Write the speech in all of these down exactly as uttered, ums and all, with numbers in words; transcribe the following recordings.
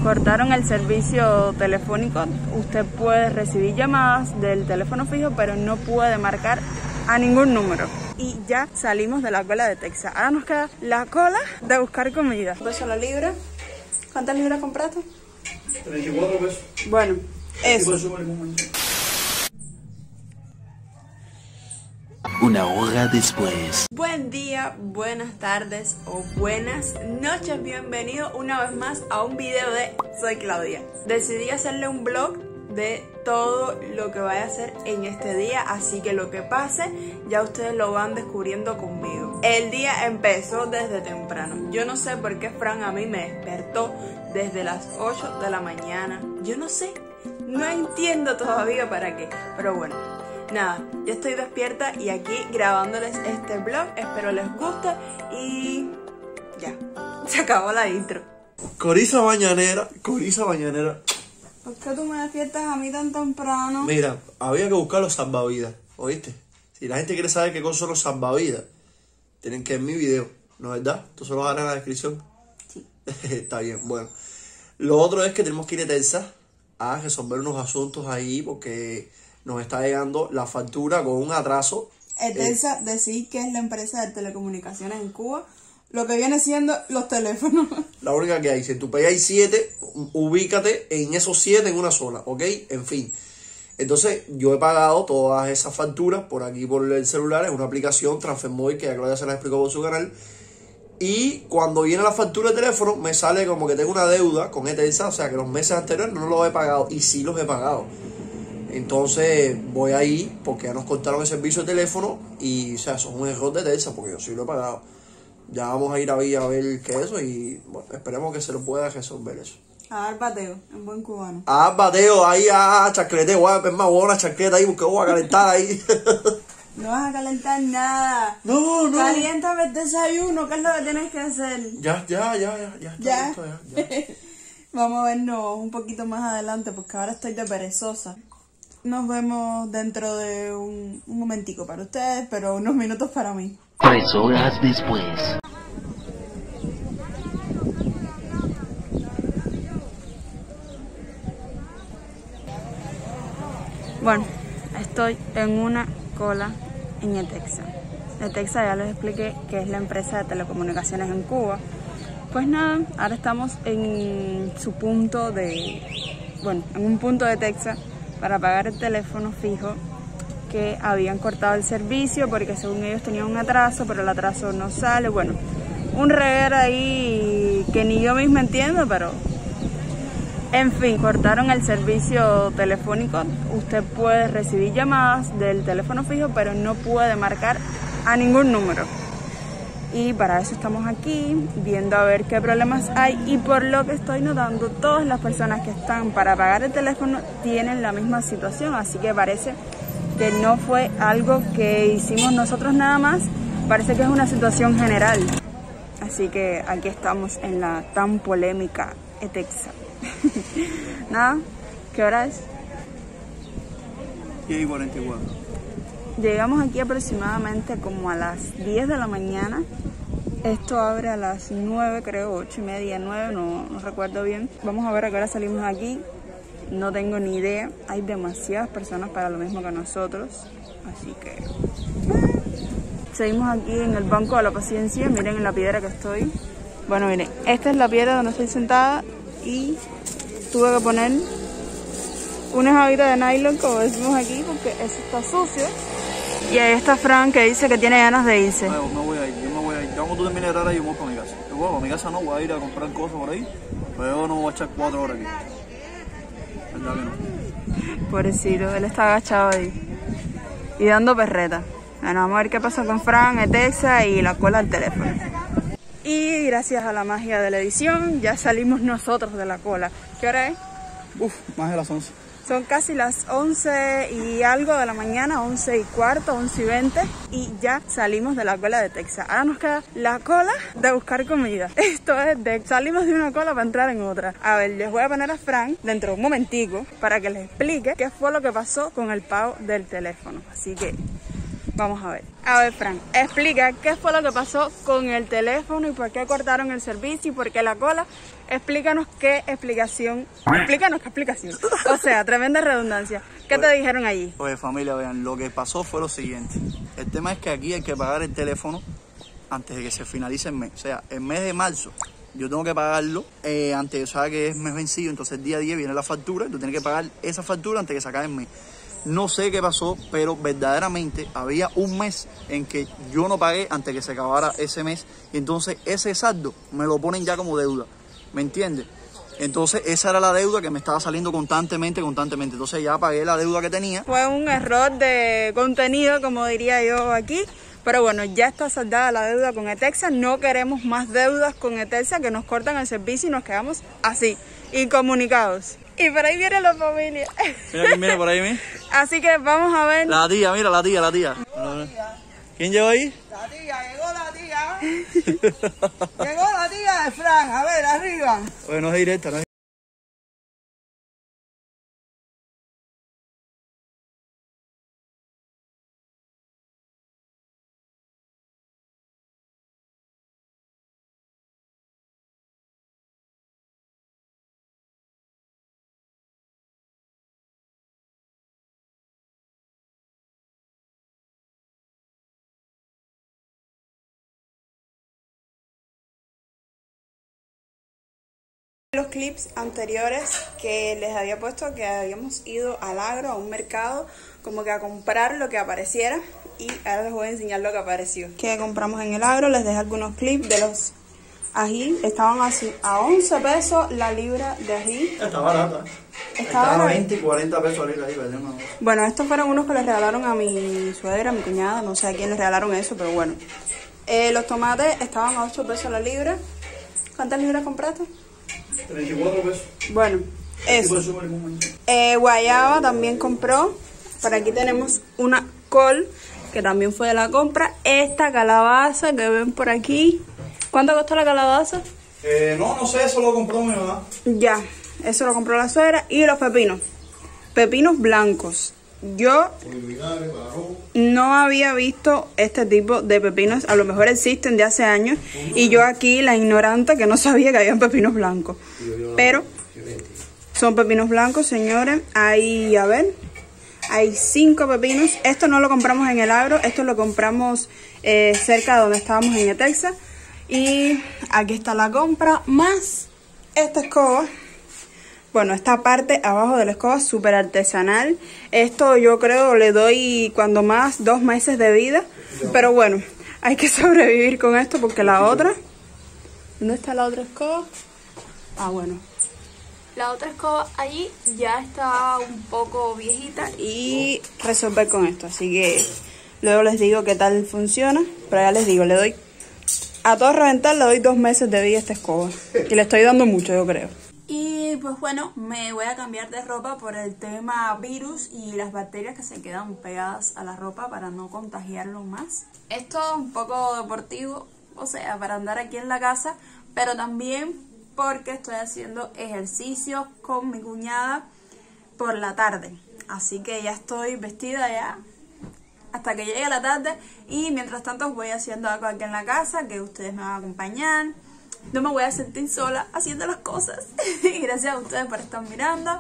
Cortaron el servicio telefónico. Usted puede recibir llamadas del teléfono fijo, pero no puede marcar a ningún número. Y ya salimos de la cola de Texas. Ahora nos queda la cola de buscar comida. Peso la libra. ¿Cuántas libras compraste? treinta y cuatro pesos. Bueno, eso. Una hora después. Buen día, buenas tardes o buenas noches. Bienvenido una vez más a un video de Soy Claudia. Decidí hacerle un vlog de todo lo que vaya a hacer en este día, así que lo que pase ya ustedes lo van descubriendo conmigo. El día empezó desde temprano. Yo no sé por qué Fran a mí me despertó desde las ocho de la mañana. Yo no sé, no entiendo todavía para qué, pero bueno. Nada, ya estoy despierta y aquí grabándoles este vlog. Espero les guste y ya, se acabó la intro. Coriza mañanera, coriza mañanera. ¿Por qué tú me despiertas a mí tan temprano? Mira, había que buscar los salvavidas, ¿oíste? Si la gente quiere saber qué cosas son los salvavidas, tienen que ver mi video, ¿no es verdad? Tú se lo daré en la descripción. Sí. Está bien, bueno. Lo otro es que tenemos que ir a Texas a resolver unos asuntos ahí porque nos está llegando la factura con un atraso. Etelsa, eh, decir que es la empresa de telecomunicaciones en Cuba, lo que viene siendo los teléfonos. La única que hay. Si en tu país hay siete, ubícate en esos siete en una sola, ¿ok? En fin. Entonces, yo he pagado todas esas facturas por aquí, por el celular, en una aplicación, TransferMóvil, que ya Claudia se la explicó por su canal. Y cuando viene la factura de teléfono, me sale como que tengo una deuda con Etelsa, o sea, que los meses anteriores no los he pagado, y sí los he pagado. Entonces voy ahí porque ya nos cortaron el servicio de teléfono y, o sea, eso es un error de Telsa porque yo sí lo he pagado. Ya vamos a ir ahí a ver qué es eso y, bueno, esperemos que se lo pueda resolver eso. A dar bateo, en buen cubano. A dar bateo, ahí a chacleteo, voy a ver más buena chaqueta ahí porque voy a calentar ahí. No vas a calentar nada. No, no. Caliéntame el desayuno, ¿qué es lo que tienes que hacer? Ya, ya, ya, ya, ya. ¿Ya? Listo, ya, ya. Vamos a vernos un poquito más adelante porque ahora estoy de perezosa. Nos vemos dentro de un, un momentico para ustedes, pero unos minutos para mí. Tres horas después. Bueno, estoy en una cola en Etexa. Etexa ya les expliqué que es la empresa de telecomunicaciones en Cuba. Pues nada, ahora estamos en su punto de... Bueno, en un punto de Etexa para pagar el teléfono fijo que habían cortado el servicio porque según ellos tenían un atraso, pero el atraso no sale. Bueno, un reguero ahí que ni yo misma entiendo, pero en fin, cortaron el servicio telefónico. Usted puede recibir llamadas del teléfono fijo, pero no puede marcar a ningún número. Y para eso estamos aquí, viendo a ver qué problemas hay. Y por lo que estoy notando, todas las personas que están para pagar el teléfono tienen la misma situación. Así que parece que no fue algo que hicimos nosotros nada más. Parece que es una situación general. Así que aquí estamos en la tan polémica Etexa. Nada, ¿qué hora es? diez y cuarenta y cuatro. Llegamos aquí aproximadamente como a las diez de la mañana. Esto abre a las nueve, creo, ocho y media, nueve, no, no recuerdo bien. Vamos a ver a qué hora salimos aquí. No tengo ni idea. Hay demasiadas personas para lo mismo que nosotros. Así que... Seguimos aquí en el banco de la paciencia. Miren en la piedra que estoy. Bueno, miren, esta es la piedra donde estoy sentada. Y tuve que poner una jabita de nylon, como decimos aquí, porque eso está sucio. Y ahí está Fran, que dice que tiene ganas de irse. No, no voy a ir, yo no voy a ir. Ya cuando tú termines de grabar, yo voy para mi casa. Yo voy para mi casa, no voy a ir a comprar cosas por ahí, pero yo no voy a echar cuatro horas aquí. ¿Verdad que no? Pobrecito, él está agachado ahí y dando perreta. Bueno, vamos a ver qué pasa con Fran, Etexa y la cola del teléfono. Y gracias a la magia de la edición, ya salimos nosotros de la cola. ¿Qué hora es? Uf, más de las once. Son casi las once y algo de la mañana, once y cuarto, once y veinte. Y ya salimos de la cola de Texas. Ahora nos queda la cola de buscar comida. Esto es de salimos de una cola para entrar en otra. A ver, les voy a poner a Fran dentro de un momentico para que les explique qué fue lo que pasó con el pago del teléfono. Así que vamos a ver. A ver, Fran, explica qué fue lo que pasó con el teléfono y por qué cortaron el servicio y por qué la cola explícanos qué explicación, explícanos qué explicación, o sea, tremenda redundancia. ¿Qué te dijeron allí? Oye, familia, vean, lo que pasó fue lo siguiente. El tema es que aquí hay que pagar el teléfono antes de que se finalice el mes. O sea, el mes de marzo yo tengo que pagarlo eh, antes, o sea, que es mes vencido, entonces el día diez viene la factura y tú tienes que pagar esa factura antes de que se acabe el mes. No sé qué pasó, pero verdaderamente había un mes en que yo no pagué antes de que se acabara ese mes y entonces ese saldo me lo ponen ya como deuda, ¿me entiendes? Entonces esa era la deuda que me estaba saliendo constantemente, constantemente. Entonces ya pagué la deuda que tenía. Fue un error de contenido, como diría yo aquí. Pero bueno, ya está saldada la deuda con Etexa. No queremos más deudas con Etexa, que nos cortan el servicio y nos quedamos así, incomunicados. Y por ahí viene la familia. Mira quién viene por ahí, mira. Así que vamos a ver. La tía, mira, la tía, la tía. ¿Quién llegó ahí? La tía, llegó la tía. Llegó la tía de Fran, a ver, arriba. Oye, no es directa, no es. Los clips anteriores que les había puesto que habíamos ido al agro, a un mercado, como que a comprar lo que apareciera, y ahora les voy a enseñar lo que apareció. Que compramos en el agro, les dejé algunos clips de los ají, estaban así a once pesos la libra de ají. Está barata. Estaba a veinte y cuarenta pesos la libra ahí, ¿verdad? Bueno, estos fueron unos que les regalaron a mi suegra, a mi cuñada, no sé a quién les regalaron eso, pero bueno. Eh, los tomates estaban a ocho pesos la libra. ¿Cuántas libras compraste? treinta y cuatro pesos. Bueno, eso. Eh, guayaba también compró. Por aquí tenemos una col, que también fue de la compra. Esta calabaza que ven por aquí. ¿Cuánto costó la calabaza? Eh, no, no sé, eso lo compró mi mamá. Ya, eso lo compró la suegra. Y los pepinos. Pepinos blancos. Yo no había visto este tipo de pepinos, a lo mejor existen de hace años, y yo aquí, la ignorante, que no sabía que habían pepinos blancos. Pero son pepinos blancos, señores. Hay, a ver, hay cinco pepinos. Esto no lo compramos en el agro, esto lo compramos eh, cerca de donde estábamos en Etexa. Y aquí está la compra, más esta escoba. Bueno, esta parte abajo de la escoba es súper artesanal. Esto yo creo le doy cuando más dos meses de vida. Pero bueno, hay que sobrevivir con esto porque la otra... ¿Dónde está la otra escoba? Ah, bueno. La otra escoba allí ya está un poco viejita y resolver con esto. Así que luego les digo qué tal funciona. Pero ya les digo, le doy... A todo reventar le doy dos meses de vida a esta escoba. Y le estoy dando mucho, yo creo. Y pues bueno, me voy a cambiar de ropa por el tema virus y las bacterias que se quedan pegadas a la ropa para no contagiarlo más. Esto es un poco deportivo, o sea, para andar aquí en la casa, pero también porque estoy haciendo ejercicio con mi cuñada por la tarde. Así que ya estoy vestida ya hasta que llegue la tarde y mientras tanto voy haciendo algo aquí en la casa que ustedes me van a acompañar. No me voy a sentir sola haciendo las cosas. Y gracias a ustedes por estar mirando.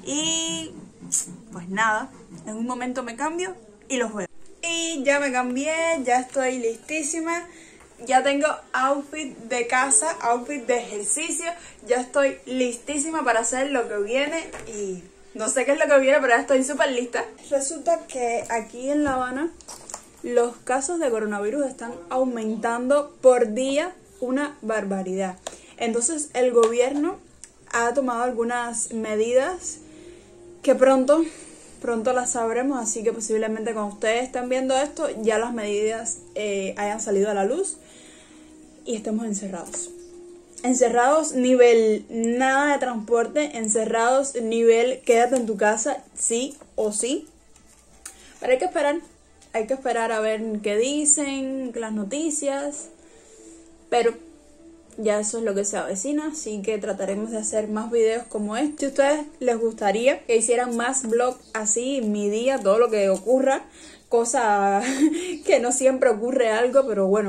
Y pues nada, en un momento me cambio y los veo. Y ya me cambié, ya estoy listísima. Ya tengo outfit de casa, outfit de ejercicio. Ya estoy listísima para hacer lo que viene. Y no sé qué es lo que viene, pero ya estoy súper lista. Resulta que aquí en La Habana los casos de coronavirus están aumentando por día. Una barbaridad. Entonces el gobierno ha tomado algunas medidas que pronto, pronto las sabremos, así que posiblemente cuando ustedes estén viendo esto ya las medidas eh, hayan salido a la luz y estemos encerrados. Encerrados nivel nada de transporte, encerrados nivel quédate en tu casa, sí o sí. Pero hay que esperar, hay que esperar a ver qué dicen, las noticias. Pero ya eso es lo que se avecina, así que trataremos de hacer más videos como este. Si a ustedes les gustaría que hicieran más vlogs así, mi día, todo lo que ocurra, cosa que no siempre ocurre algo, pero bueno,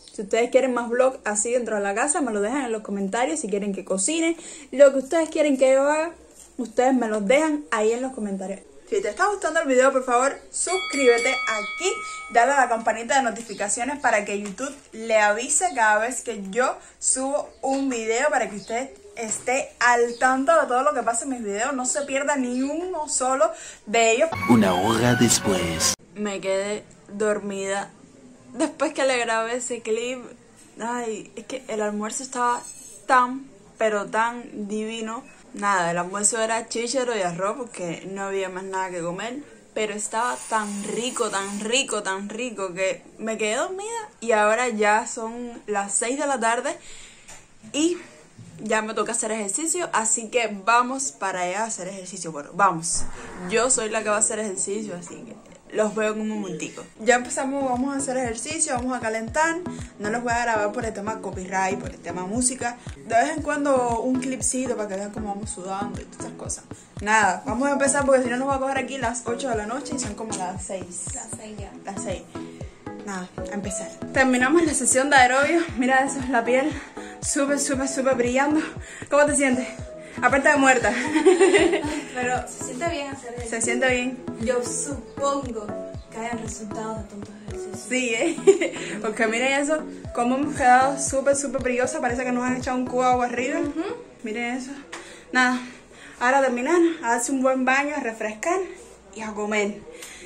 Si ustedes quieren más vlog así dentro de la casa, me lo dejan en los comentarios. Si quieren que cocine, lo que ustedes quieren que yo haga, ustedes me lo dejan ahí en los comentarios. Si te está gustando el video, por favor, suscríbete aquí, dale a la campanita de notificaciones para que YouTube le avise cada vez que yo subo un video, para que usted esté al tanto de todo lo que pasa en mis videos, no se pierda ni uno solo de ellos. Una hora después. Me quedé dormida después que le grabé ese clip. Ay, es que el almuerzo estaba tan, pero tan divino. Nada, el almuerzo era chícharo y arroz porque no había más nada que comer. Pero estaba tan rico, tan rico, tan rico que me quedé dormida. Y ahora ya son las seis de la tarde y ya me toca hacer ejercicio. Así que vamos para allá a hacer ejercicio. Bueno, vamos. Yo soy la que va a hacer ejercicio, así que los veo en un momentico. Ya empezamos, vamos a hacer ejercicio, vamos a calentar. No los voy a grabar por el tema copyright, por el tema música. De vez en cuando un clipcito para que vean cómo vamos sudando y todas esas cosas. Nada, vamos a empezar porque si no nos va a coger aquí las ocho de la noche y son como las seis. Las seis ya. Las seis. Nada, a empezar. Terminamos la sesión de aerobio. Mira eso, la piel súper, súper, súper brillando. ¿Cómo te sientes? Aparte de muerta. Pero se siente bien hacer ejercicio. Se siente bien. Yo supongo que hayan resultados de tantos ejercicios. Sí, ¿eh? Porque miren eso, cómo hemos quedado súper, súper brillosa. Parece que nos han echado un cubo de agua arriba. Uh-huh. Miren eso. Nada, ahora terminar, a darse un buen baño, a refrescar y a comer.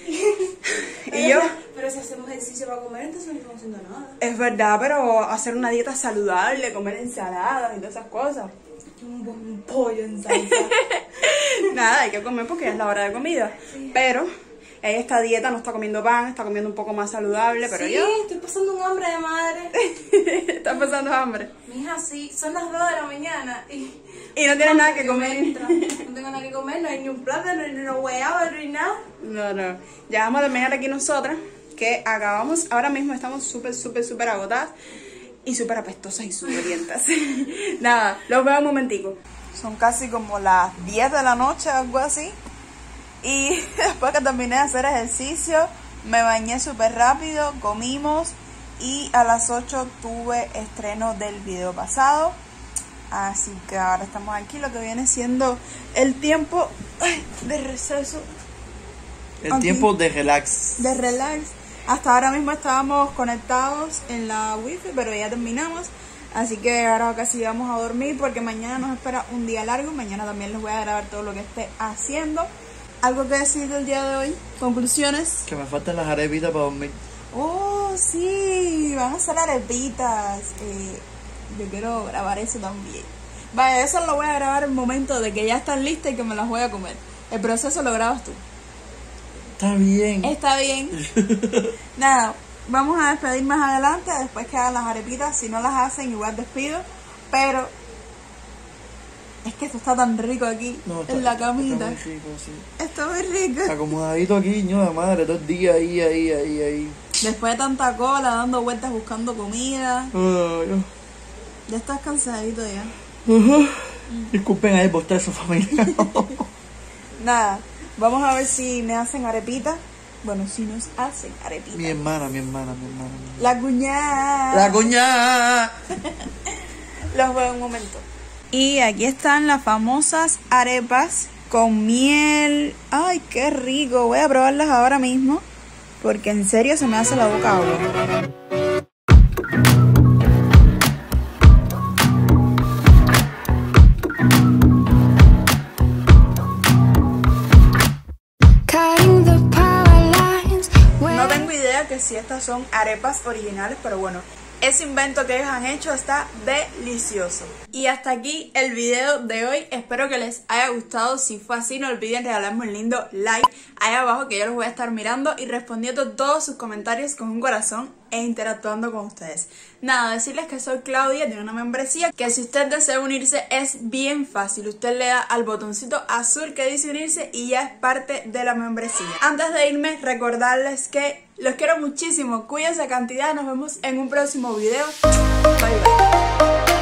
Y yo... Pero si hacemos ejercicio para comer, entonces no estamos haciendo nada. Es verdad, pero hacer una dieta saludable, comer ensaladas y todas esas cosas. Un buen pollo en salsa. Nada, hay que comer porque ya es la hora de comida. Sí. Pero ella esta dieta no está comiendo pan, está comiendo un poco más saludable, pero sí, yo... Sí, estoy pasando un hambre de madre. ¿Estás pasando hambre? Mija, sí, son las dos de la mañana y... Y no tienes nada que comer. No tengo nada que comer, no hay ni un plato, no hay ni una hueá, no hay nada. No, no. Ya vamos a terminar aquí nosotras, que acabamos, ahora mismo estamos súper, súper, súper agotadas. Y súper apestosas y sudorientas. Nada, los veo un momentico. Son casi como las diez de la noche, algo así. Y después que terminé de hacer ejercicio, me bañé súper rápido, comimos. Y a las ocho tuve estreno del video pasado. Así que ahora estamos aquí, lo que viene siendo el tiempo ay, de receso. El aquí, tiempo de relax. De relax. Hasta ahora mismo estábamos conectados en la wifi, pero ya terminamos. Así que ahora casi vamos a dormir porque mañana nos espera un día largo. Mañana también les voy a grabar todo lo que esté haciendo. ¿Algo que decir del día de hoy? ¿Conclusiones? Que me faltan las arepitas para dormir. Oh, sí, van a ser arepitas. Eh, yo quiero grabar eso también. Vaya, eso lo voy a grabar en el momento de que ya están listas y que me las voy a comer. El proceso lo grabas tú. Está bien. Está bien. Nada, vamos a despedir más adelante, después que hagan las arepitas. Si no las hacen, igual despido. Pero es que esto está tan rico aquí, no, está, en la camita. Está muy rico, sí. Está muy rico. Acomodadito aquí, ño de madre, todo el día ahí, ahí, ahí, ahí. Después de tanta cola, dando vueltas buscando comida. Uh, yo. Ya estás cansadito ya. Uh -huh. mm. Disculpen ahí por estar su familia. Nada. Vamos a ver si me hacen arepita. Bueno, si nos hacen arepita. Mi hermana, mi hermana, mi hermana. Mi hermana. La cuñada. La cuñada. Los veo un momento. Y aquí están las famosas arepas con miel. Ay, qué rico. Voy a probarlas ahora mismo porque en serio se me hace la boca agua. No tengo idea que si estas son arepas originales, pero bueno, ese invento que ellos han hecho está delicioso. Y hasta aquí el video de hoy. Espero que les haya gustado. Si fue así, no olviden regalarme un lindo like ahí abajo, que yo los voy a estar mirando y respondiendo todos sus comentarios con un corazón e interactuando con ustedes. Nada, decirles que soy Claudia, de una membresía, que si usted desea unirse es bien fácil. Usted le da al botoncito azul que dice unirse y ya es parte de la membresía. Antes de irme, recordarles que los quiero muchísimo. Cuídense cantidad, nos vemos en un próximo video. Bye bye.